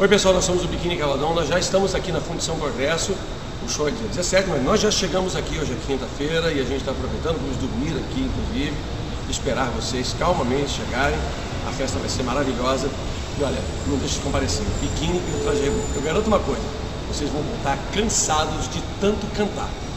Oi pessoal, nós somos o Biquíni Cavadão, nós já estamos aqui na Fundição Progresso, o show é dia 17, mas nós já chegamos aqui hoje é quinta-feira e a gente está aproveitando, vamos dormir aqui inclusive, esperar vocês calmamente chegarem, a festa vai ser maravilhosa e olha, não deixe de comparecer, biquíni e o traje. Eu garanto uma coisa, vocês vão voltar cansados de tanto cantar.